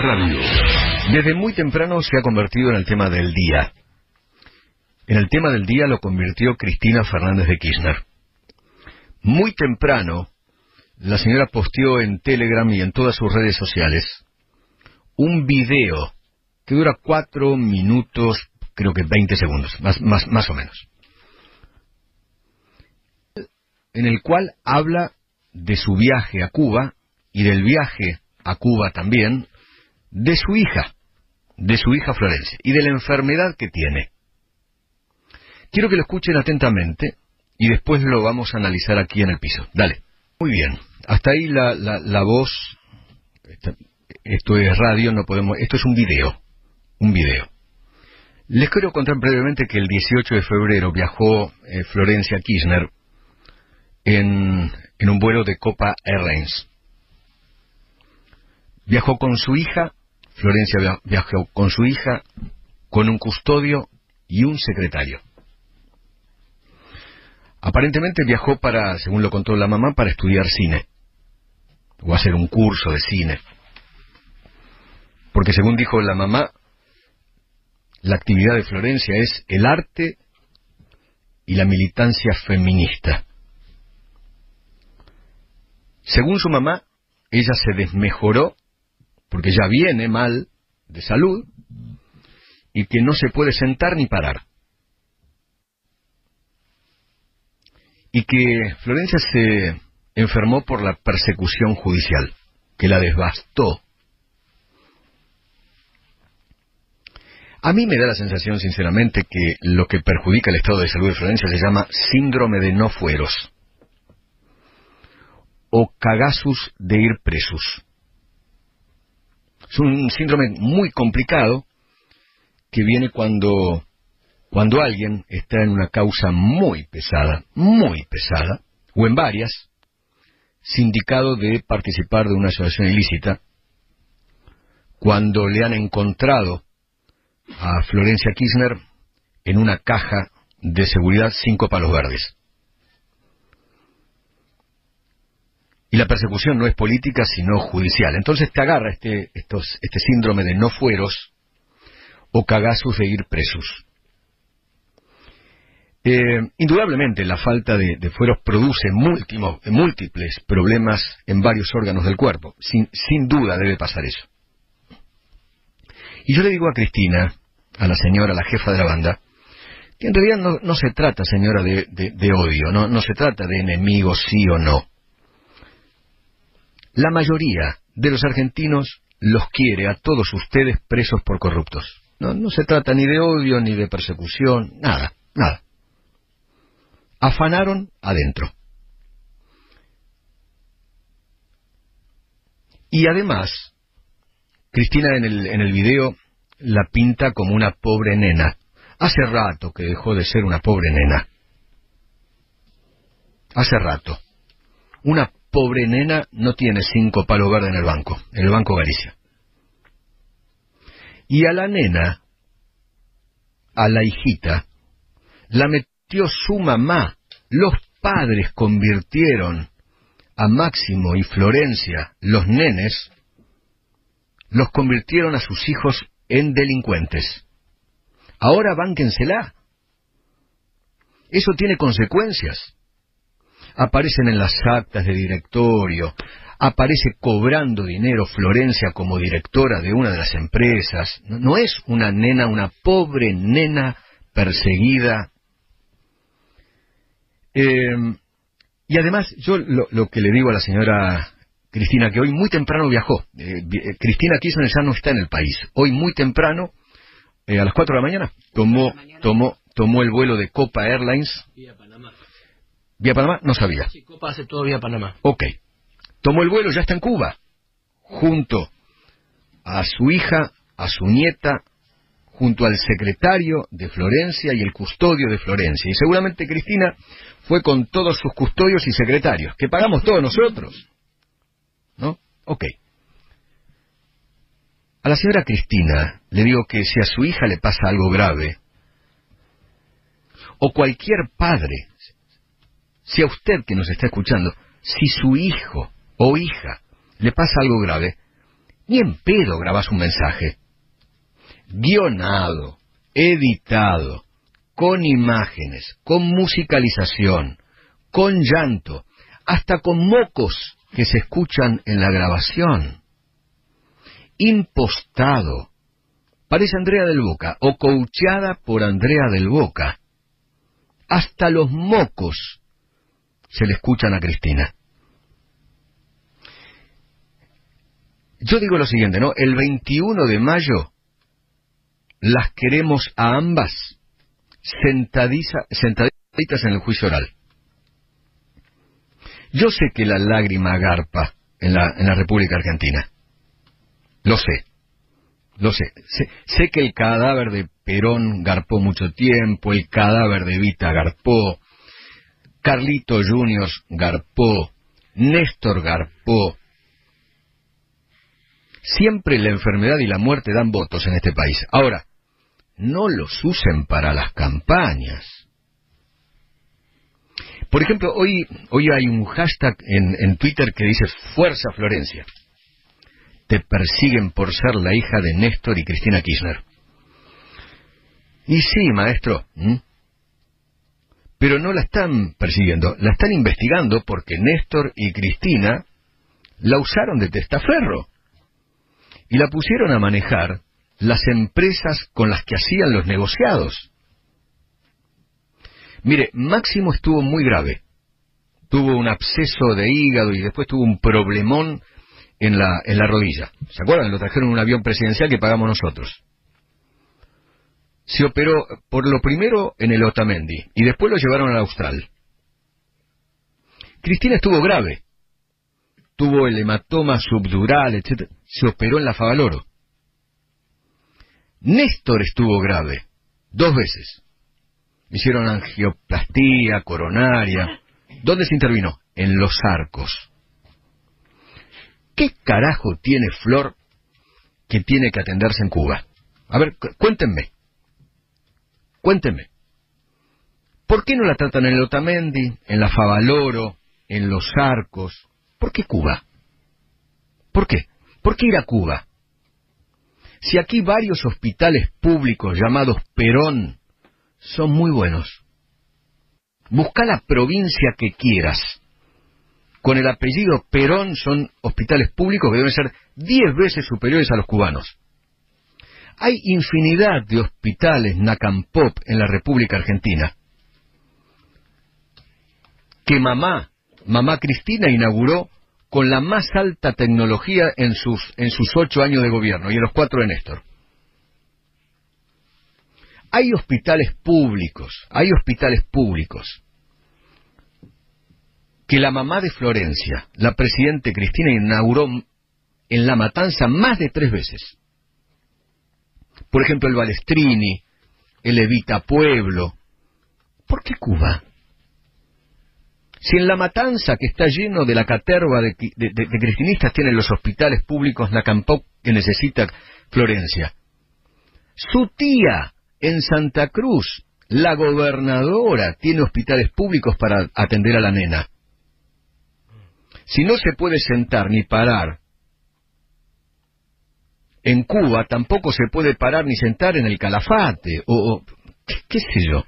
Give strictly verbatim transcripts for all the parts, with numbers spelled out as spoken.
Radio. Desde muy temprano se ha convertido en el tema del día. En el tema del día lo convirtió Cristina Fernández de Kirchner. Muy temprano, la señora posteó en Telegram y en todas sus redes sociales un video que dura cuatro minutos, creo que veinte segundos, más, más, más o menos, en el cual habla de su viaje a Cuba y del viaje a Cuba también de su hija, de su hija Florencia, y de la enfermedad que tiene. Quiero que lo escuchen atentamente y después lo vamos a analizar aquí en el piso. Dale. Muy bien. Hasta ahí la, la, la voz. Esta, esto es radio, no podemos. Esto es un video. Un video. Les quiero contar brevemente que el dieciocho de febrero viajó eh, Florencia Kirchner en, en un vuelo de Copa Airlines. Viajó con su hija, Florencia viajó con su hija, con un custodio y un secretario. Aparentemente viajó para, según lo contó la mamá, para estudiar cine, o hacer un curso de cine. Porque según dijo la mamá, la actividad de Florencia es el arte y la militancia feminista. Según su mamá, ella se desmejoró porque ya viene mal de salud y que no se puede sentar ni parar. Y que Florencia se enfermó por la persecución judicial, que la devastó. A mí me da la sensación, sinceramente, que lo que perjudica el estado de salud de Florencia se llama síndrome de no fueros, o cagasus de ir presus. Es un síndrome muy complicado que viene cuando... Cuando alguien está en una causa muy pesada, muy pesada, o en varias, sindicado de participar de una asociación ilícita, cuando le han encontrado a Florencia Kirchner en una caja de seguridad cinco palos verdes. Y la persecución no es política, sino judicial. Entonces te agarra este, estos, este síndrome de no fueros o cagasus de ir presus. Eh, indudablemente la falta de, de fueros produce múltiples, múltiples problemas en varios órganos del cuerpo. Sin, sin duda debe pasar eso. Y yo le digo a Cristina, a la señora, la jefa de la banda, que en realidad no, no se trata, señora, de, de, de odio, no, no se trata de enemigos sí o no. La mayoría de los argentinos los quiere a todos ustedes presos por corruptos. No, no se trata ni de odio, ni de persecución, nada, nada. Afanaron adentro. Y además, Cristina en el, en el video la pinta como una pobre nena. Hace rato que dejó de ser una pobre nena. Hace rato. Una pobre nena no tiene cinco palos verdes en el banco, en el Banco Galicia. Y a la nena, a la hijita, la metió su mamá. Los padres convirtieron a Máximo y Florencia, los nenes, los convirtieron a sus hijos en delincuentes. Ahora bánquensela. Eso tiene consecuencias. Aparecen en las actas de directorio, aparece cobrando dinero Florencia como directora de una de las empresas. No, no es una nena, una pobre nena perseguida. Eh, y además, yo lo, lo que le digo a la señora Cristina, que hoy muy temprano viajó. Eh, Cristina Kirchner ya no está en el país. Hoy muy temprano, eh, a las cuatro de la mañana, tomó, tomó, tomó el vuelo de Copa Airlines. Vía Panamá. ¿Vía Panamá? No sabía. Sí, Copa hace todo vía Panamá. Ok. Tomó el vuelo, ya está en Cuba, junto a su hija, a su nieta, junto al secretario de Florencia y el custodio de Florencia. Y seguramente Cristina fue con todos sus custodios y secretarios, que pagamos todos nosotros. ¿No? Ok. A la señora Cristina le digo que si a su hija le pasa algo grave, o cualquier padre, si a usted que nos está escuchando, si su hijo o hija le pasa algo grave, Ni en pedo grabás un mensaje. Guionado, editado, con imágenes, con musicalización, con llanto, hasta con mocos que se escuchan en la grabación. Impostado. Parece Andrea del Boca, o coacheada por Andrea del Boca. Hasta los mocos se le escuchan a Cristina. Yo digo lo siguiente, ¿no? El veintiuno de mayo las queremos a ambas sentadiza, sentaditas en el juicio oral. Yo sé que la lágrima garpa en la, en la República Argentina. Lo sé. Lo sé. sé. Sé que el cadáver de Perón garpó mucho tiempo, el cadáver de Evita garpó, Carlito Junior garpó, Néstor garpó. Siempre la enfermedad y la muerte dan votos en este país. Ahora, no los usen para las campañas. Por ejemplo, hoy, hoy hay un hashtag en, en Twitter que dice Fuerza Florencia. Te persiguen por ser la hija de Néstor y Cristina Kirchner. Y sí, maestro, ¿m? Pero no la están persiguiendo, la están investigando porque Néstor y Cristina la usaron de testaferro y la pusieron a manejar las empresas con las que hacían los negociados. Mire, Máximo estuvo muy grave. Tuvo un absceso de hígado y después tuvo un problemón en la, en la rodilla. ¿Se acuerdan? Lo trajeron en un avión presidencial que pagamos nosotros. Se operó por lo primero en el Otamendi y después lo llevaron al Austral. Cristina estuvo grave. Tuvo el hematoma subdural, etcétera. Se operó en la Favaloro. Néstor estuvo grave. Dos veces. Hicieron angioplastía coronaria. ¿Dónde se intervino? En los arcos. ¿Qué carajo tiene Flor que tiene que atenderse en Cuba? A ver, cu- cuéntenme. Cuéntenme. ¿Por qué no la tratan en el Otamendi, en la Favaloro, en los arcos? ¿Por qué Cuba? ¿Por qué? ¿Por qué ir a Cuba? Si aquí varios hospitales públicos llamados Perón son muy buenos. Busca la provincia que quieras. Con el apellido Perón son hospitales públicos que deben ser diez veces superiores a los cubanos. Hay infinidad de hospitales Nacampop en la República Argentina que mamá, mamá Cristina inauguró con la más alta tecnología en sus, en sus ocho años de gobierno y en los cuatro de Néstor. Hay hospitales públicos, hay hospitales públicos que la mamá de Florencia, la presidente Cristina, inauguró en La Matanza más de tres veces. Por ejemplo, el Balestrini, el Evita Pueblo. ¿Por qué Cuba? Si en La Matanza, que está lleno de la caterva de, de, de, de cristinistas, tienen los hospitales públicos Nacampop que necesita Florencia. Su tía, en Santa Cruz, la gobernadora, tiene hospitales públicos para atender a la nena. Si no se puede sentar ni parar en Cuba, tampoco se puede parar ni sentar en el Calafate, o, o qué, qué sé yo.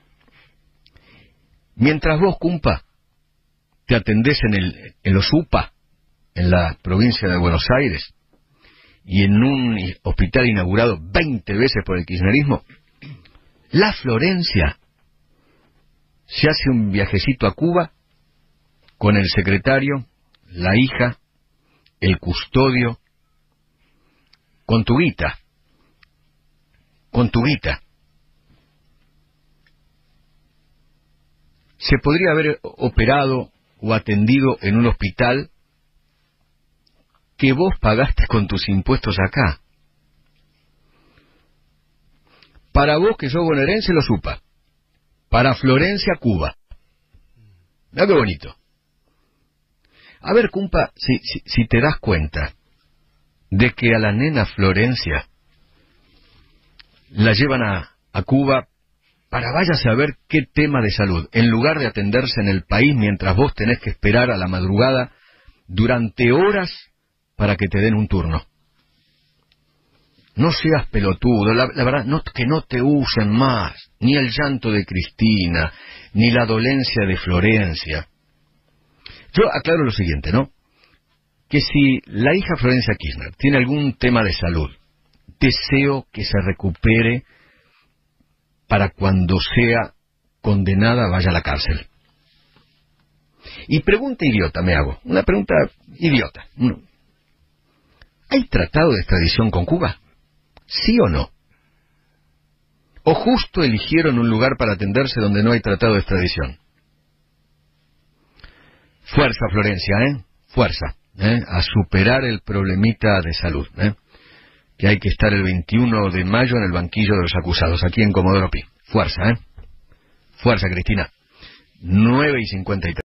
Mientras vos, cumpa, te atendés en, el, en los U P A, en la provincia de Buenos Aires, y en un hospital inaugurado veinte veces por el kirchnerismo, la Florencia se hace un viajecito a Cuba con el secretario, la hija, el custodio, con tu guita, con tu guita. Se podría haber operado o atendido en un hospital que vos pagaste con tus impuestos acá. Para vos, que sos bonaerense, lo supa. Para Florencia, Cuba. Mira qué bonito. A ver, cumpa, si, si, si te das cuenta de que a la nena Florencia la llevan a, a Cuba para vaya a saber qué tema de salud, en lugar de atenderse en el país mientras vos tenés que esperar a la madrugada durante horas para que te den un turno. No seas pelotudo, la, la verdad, no, que no te usen más, ni el llanto de Cristina, ni la dolencia de Florencia. Yo aclaro lo siguiente, ¿no? Que si la hija Florencia Kirchner tiene algún tema de salud, deseo que se recupere para cuando sea condenada vaya a la cárcel. Y pregunta idiota me hago, una pregunta idiota. ¿Hay tratado de extradición con Cuba? ¿Sí o no? ¿O justo eligieron un lugar para atenderse donde no hay tratado de extradición? Fuerza, Florencia, ¿eh? Fuerza, ¿eh? A superar el problemita de salud, ¿eh? Que hay que estar el veintiuno de mayo en el banquillo de los acusados, aquí en Comodoro Pi. Fuerza, ¿eh? Fuerza, Cristina. nueve y cincuenta y tres.